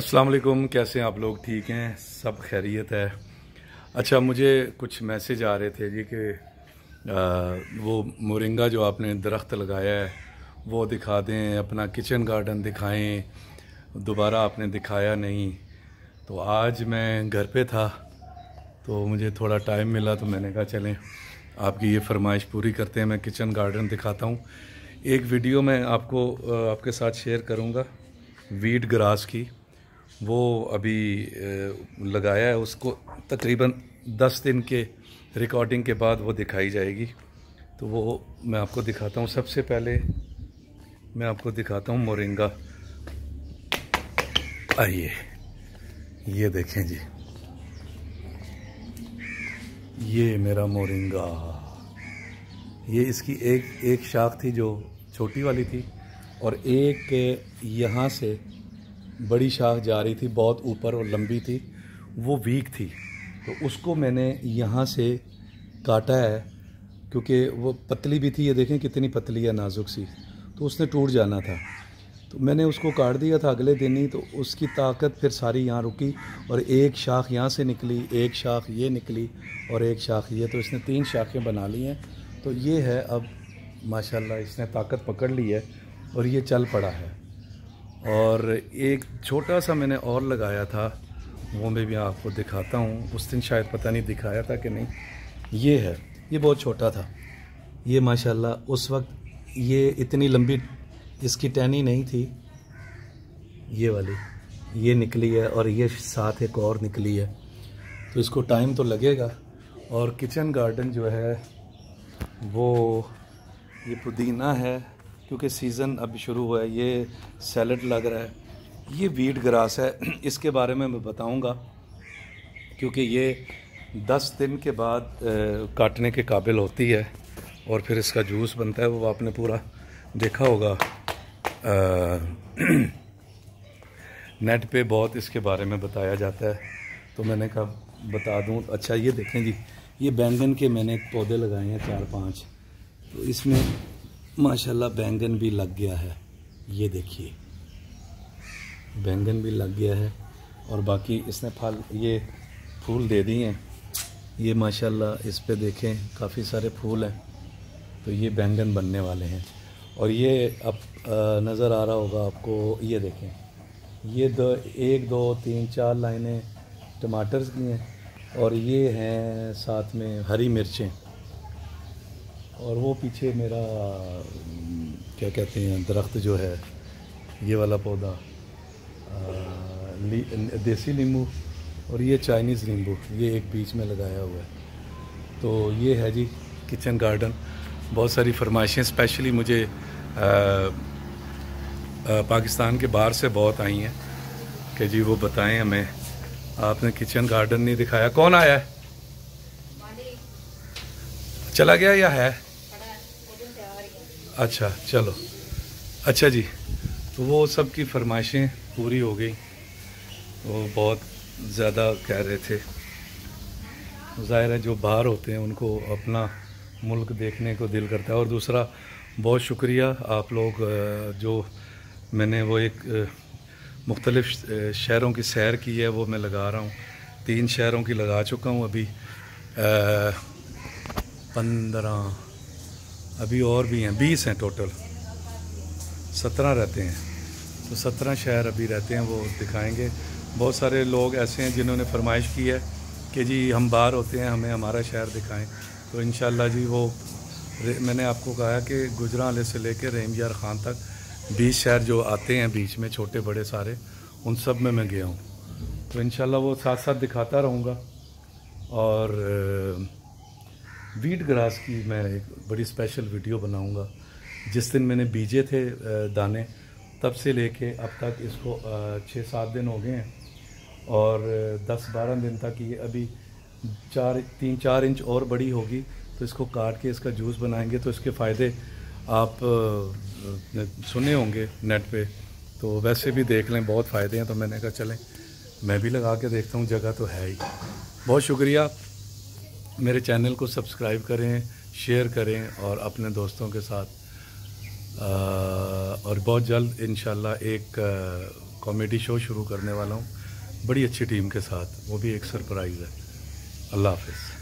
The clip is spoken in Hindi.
अस्सलाम वालेकुम, कैसे हैं आप लोग? ठीक हैं, सब खैरियत है। अच्छा, मुझे कुछ मैसेज आ रहे थे जी कि वो मोरिंगा जो आपने दरख्त लगाया है वो दिखा दें, अपना किचन गार्डन दिखाएं, दोबारा आपने दिखाया नहीं। तो आज मैं घर पे था तो मुझे थोड़ा टाइम मिला तो मैंने कहा चलें आपकी ये फरमाइश पूरी करते हैं, मैं किचन गार्डन दिखाता हूँ। एक वीडियो मैं आपके साथ शेयर करूँगा वीट ग्रास की, वो अभी लगाया है, उसको तकरीबन 10 दिन के रिकॉर्डिंग के बाद वो दिखाई जाएगी। तो वो मैं आपको दिखाता हूँ। सबसे पहले मैं आपको दिखाता हूँ मोरिंगा। आइए, ये देखें जी, ये मेरा मोरिंगा। ये इसकी एक शाख थी जो छोटी वाली थी, और एक यहाँ से बड़ी शाख जा रही थी बहुत ऊपर और लंबी थी, वो वीक थी। तो उसको मैंने यहाँ से काटा है क्योंकि वो पतली भी थी। ये देखें कितनी पतली है, नाजुक सी, तो उसने टूट जाना था। तो मैंने उसको काट दिया था अगले दिन ही। तो उसकी ताकत फिर सारी यहाँ रुकी और एक शाख यहाँ से निकली, एक शाख ये निकली और एक शाख ये। तो इसने 3 शाखें बना ली हैं। तो ये है, अब माशाल्लाह इसने ताकत पकड़ ली है और ये चल पड़ा है। और एक छोटा सा मैंने और लगाया था, वो मैं भी आपको दिखाता हूँ। उस दिन शायद पता नहीं दिखाया था कि नहीं। ये है, ये बहुत छोटा था। ये माशाल्लाह उस वक्त ये इतनी लंबी इसकी टहनी नहीं थी, ये वाली ये निकली है और ये साथ एक और निकली है। तो इसको टाइम तो लगेगा। और किचन गार्डन जो है वो ये पुदीना है क्योंकि सीज़न अब शुरू हुआ है। ये सैलड लग रहा है, ये वीट ग्रास है। इसके बारे में मैं बताऊंगा क्योंकि ये 10 दिन के बाद काटने के काबिल होती है और फिर इसका जूस बनता है। वो आपने पूरा देखा होगा, नेट पे बहुत इसके बारे में बताया जाता है, तो मैंने कहा बता दूं। अच्छा, ये देखें जी, ये बैंगन के मैंने पौधे लगाए हैं 4-5, तो इसमें माशाल्लाह बैंगन भी लग गया है। ये देखिए, बैंगन भी लग गया है और बाकी इसने फल, ये फूल दे दिए हैं। ये माशाल्लाह इस पे देखें काफ़ी सारे फूल हैं। तो ये बैंगन बनने वाले हैं। और ये अब नज़र आ रहा होगा आपको, ये देखें, ये 1 2 3 4 लाइनें टमाटर की हैं और ये हैं साथ में हरी मिर्चें। और वो पीछे मेरा क्या कहते हैं दरख्त जो है, ये वाला पौधा देसी नींबू, और ये चाइनीज़ नींबू, ये एक बीच में लगाया हुआ है। तो ये है जी किचन गार्डन। बहुत सारी फरमाइशें स्पेशली मुझे पाकिस्तान के बाहर से बहुत आई हैं कि जी वो बताएं हमें, आपने किचन गार्डन नहीं दिखाया। कौन आया है? चला गया या है? अच्छा, चलो, अच्छा जी। तो वो सब की फरमाइशें पूरी हो गई। वो बहुत ज़्यादा कह रहे थे। ज़ाहिर है जो बाहर होते हैं उनको अपना मुल्क देखने को दिल करता है। और दूसरा, बहुत शुक्रिया आप लोग जो मैंने वो एक मुख्तलिफ़ शहरों की सैर की है, वो मैं लगा रहा हूँ। 3 शहरों की लगा चुका हूँ अभी, 15 अभी और भी हैं, 20 हैं टोटल, 17 रहते हैं। तो 17 शहर अभी रहते हैं, वो दिखाएंगे। बहुत सारे लोग ऐसे हैं जिन्होंने फरमाइश की है कि जी हम बाहर होते हैं, हमें हमारा शहर दिखाएं। तो इंशाल्लाह जी, वो मैंने आपको कहा कि गुजरांवाले से लेकर रहीम यार ख़ान तक 20 शहर जो आते हैं बीच में, छोटे बड़े सारे, उन सब में मैं गया हूँ। तो इंशाल्लाह वो साथ साथ दिखाता रहूँगा। और वीट ग्रास की मैं एक बड़ी स्पेशल वीडियो बनाऊँगा। जिस दिन मैंने बीजे थे दाने, तब से लेके अब तक इसको 6-7 दिन हो गए हैं और 10-12 दिन तक ये अभी 3-4 इंच और बड़ी होगी। तो इसको काट के इसका जूस बनाएंगे। तो इसके फ़ायदे आप सुने होंगे नेट पे, तो वैसे भी देख लें, बहुत फ़ायदे हैं। तो मैंने कहा चलें मैं भी लगा के देखता हूँ, जगह तो है ही। बहुत शुक्रिया। मेरे चैनल को सब्सक्राइब करें, शेयर करें और अपने दोस्तों के साथ। और बहुत जल्द इंशाल्लाह एक कॉमेडी शो शुरू करने वाला हूँ बड़ी अच्छी टीम के साथ, वो भी एक सरप्राइज़ है। अल्लाह हाफ़िज़।